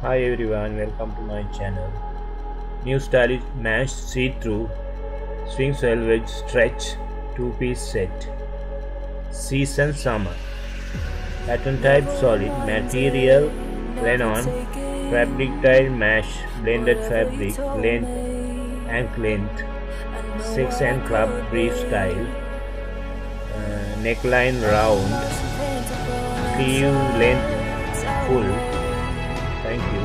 Hi everyone, welcome to my channel. New stylish mesh see-through swing selvage stretch two-piece set. Season summer. Pattern type solid material rayon fabric tile mesh blended fabric length ankle length 6 and club brief style neckline round sleeve length full. Thank you.